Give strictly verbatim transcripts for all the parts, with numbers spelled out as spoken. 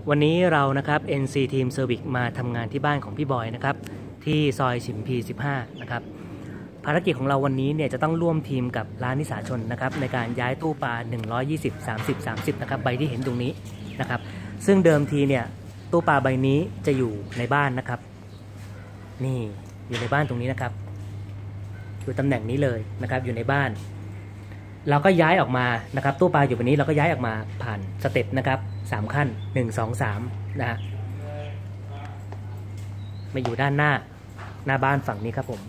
วันนี้เรานะครับ เอ็น ซี Team Service มาทำงานที่บ้านของพี่บอยนะครับที่ซอยฉิมพีสิบห้านะครับภารกิจของเราวันนี้เนี่ยจะต้องร่วมทีมกับร้านนิสาชนนะครับในการย้ายตู้ปลาหนึ่งร้อยยี่สิบ สามสิบ สามสิบนะครับใบที่เห็นตรงนี้นะครับซึ่งเดิมทีเนี่ยตู้ปลาใบนี้จะอยู่ในบ้านนะครับนี่อยู่ในบ้านตรงนี้นะครับอยู่ตำแหน่งนี้เลยนะครับอยู่ในบ้านเราก็ย้ายออกมานะครับตู้ปลาอยู่บนนี้เราก็ย้ายออกมาผ่านสเต็ปนะครับสามขั้นหนึ่ง สอง สามนะฮะมาอยู่ด้านหน้าหน้าบ้านฝั่งนี้ครับผม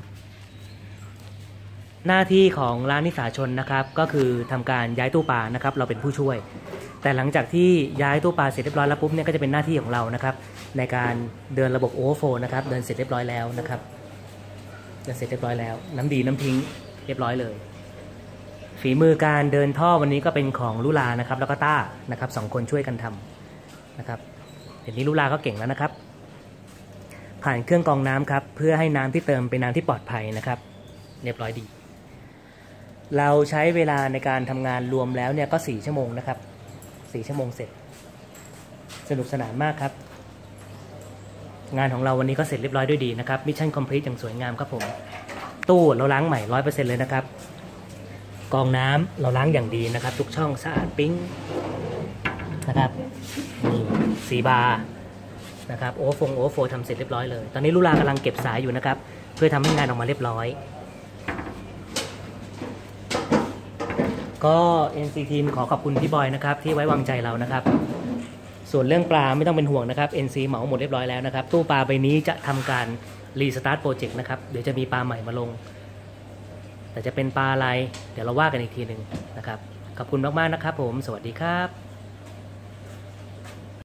หน้าที่ของร้านนิสาชนนะครับก็คือทำการย้ายตู้ปลานะครับเราเป็นผู้ช่วยแต่หลังจากที่ย้ายตู้ปลาเสร็จเรียบร้อยแล้วปุ๊บเนี่ยก็จะเป็นหน้าที่ของเรานะครับในการเดินระบบโอเวอร์โฟลว์นะครับเดินเสร็จเรียบร้อยแล้วนะครับเดินเสร็จเรียบร้อยแล้วน้ำดีน้ำทิ้งเรียบร้อยเลยฝีมือการเดินท่อวันนี้ก็เป็นของลุลานะครับแล้วก็ต้านะครับสองคนช่วยกันทำนะครับเดี๋ยวนี้ลุลาก็เก่งแล้วนะครับผ่านเครื่องกรองน้ำครับเพื่อให้น้ำที่เติมเป็นน้ำที่ปลอดภัยนะครับเรียบร้อยดีเราใช้เวลาในการทำงานรวมแล้วเนี่ยก็สี่ชั่วโมงนะครับสี่ชั่วโมงเสร็จสนุกสนานมากครับงานของเราวันนี้ก็เสร็จเรียบร้อยด้วยดีนะครับมิชชั่นคอมพลีทอย่างสวยงามครับผมตู้เราล้างใหม่ ร้อยเปอร์เซ็นต์ เลยนะครับกรองน้ำเราล้างอย่างดีนะครับทุกช่องสะอาดปิ๊งนะครับนี่สีบาร์นะครับโอเวอร์โฟลว์โอเวอร์โฟลว์ทำเสร็จเรียบร้อยเลยตอนนี้ลุลากำลังเก็บสายอยู่นะครับเพื่อทำให้งานออกมาเรียบร้อยก็ เอ็น ซี Team ขอขอบคุณพี่บอยนะครับที่ไว้วางใจเรานะครับส่วนเรื่องปลาไม่ต้องเป็นห่วงนะครับ เอ็น ซี เหมาหมดเรียบร้อยแล้วนะครับตู้ปลาใบนี้จะทำการรีสตาร์ทโปรเจกต์นะครับเดี๋ยวจะมีปลาใหม่มาลงแต่จะเป็นปลาอะไรเดี๋ยวเราว่ากันอีกทีหนึ่งนะครับขอบคุณมากๆนะครับผมสวัสดีครับ